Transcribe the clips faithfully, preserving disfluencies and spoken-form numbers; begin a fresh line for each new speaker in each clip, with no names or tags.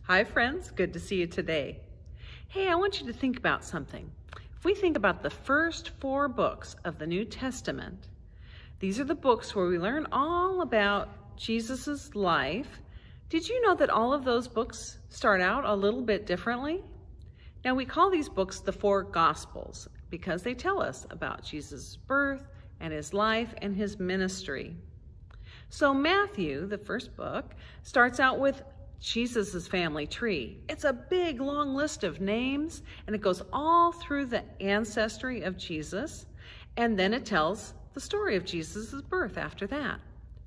Hi friends, good to see you today. Hey, I want you to think about something. If we think about the first four books of the New Testament, these are the books where we learn all about Jesus's life. Did you know that all of those books start out a little bit differently? Now we call these books the four Gospels because they tell us about Jesus' birth and his life and his ministry. So Matthew, the first book, starts out with Jesus' family tree. It's a big, long list of names, and it goes all through the ancestry of Jesus, and then it tells the story of Jesus' birth after that.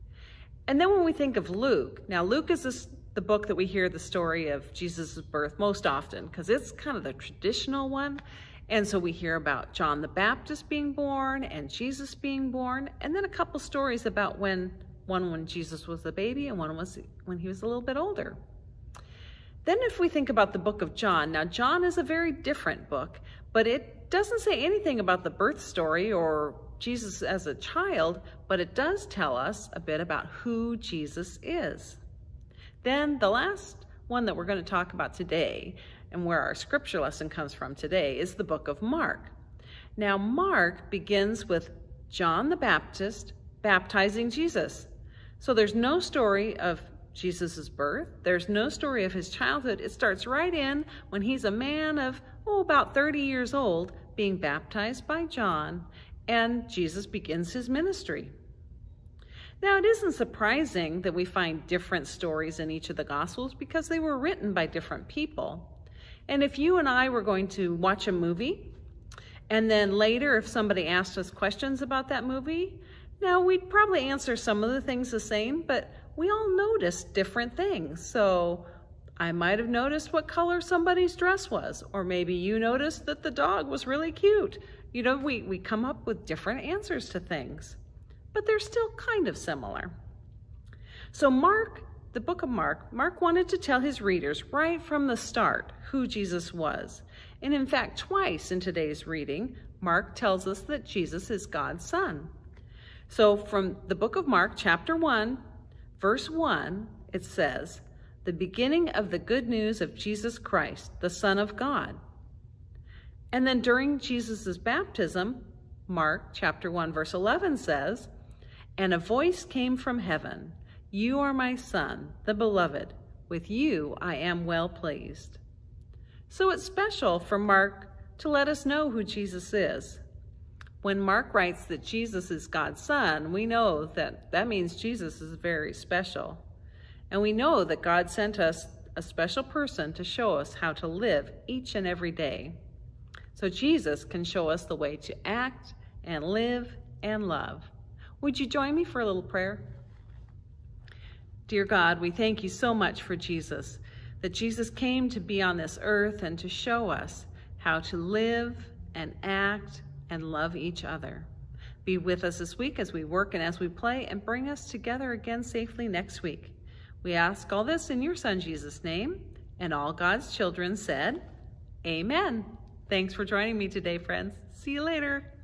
And then when we think of Luke, now Luke is this, the book that we hear the story of Jesus' birth most often, because it's kind of the traditional one. And so we hear about John the Baptist being born and Jesus being born, and then a couple stories about when one when Jesus was a baby and one was when he was a little bit older. Then if we think about the book of John, now John is a very different book, but it doesn't say anything about the birth story or Jesus as a child, but it does tell us a bit about who Jesus is. Then the last one that we're going to talk about today, and where our scripture lesson comes from today, is the book of Mark. Now Mark begins with John the Baptist baptizing Jesus. So there's no story of Jesus' birth. There's no story of his childhood. It starts right in when he's a man of, oh, about thirty years old, being baptized by John, and Jesus begins his ministry. Now, it isn't surprising that we find different stories in each of the Gospels because they were written by different people. And if you and I were going to watch a movie, and then later if somebody asked us questions about that movie, now we'd probably answer some of the things the same, but we all notice different things. So I might have noticed what color somebody's dress was, or maybe you noticed that the dog was really cute. You know, we, we come up with different answers to things, but they're still kind of similar. So Mark, the book of Mark, Mark wanted to tell his readers right from the start who Jesus was. And in fact, twice in today's reading, Mark tells us that Jesus is God's son. So from the book of Mark, chapter one, verse one, it says, "The beginning of the good news of Jesus Christ, the Son of God." And then during Jesus' baptism, Mark chapter one, verse eleven says, "And a voice came from heaven, 'You are my Son, the beloved. With you I am well pleased.'" So it's special for Mark to let us know who Jesus is. When Mark writes that Jesus is God's son, we know that that means Jesus is very special. And we know that God sent us a special person to show us how to live each and every day. So Jesus can show us the way to act and live and love. Would you join me for a little prayer? Dear God, we thank you so much for Jesus, that Jesus came to be on this earth and to show us how to live and act and love each other. Be with us this week as we work and as we play, and bring us together again safely next week. We ask all this in your Son Jesus' name, and all God's children said, Amen. Thanks for joining me today, friends. See you later.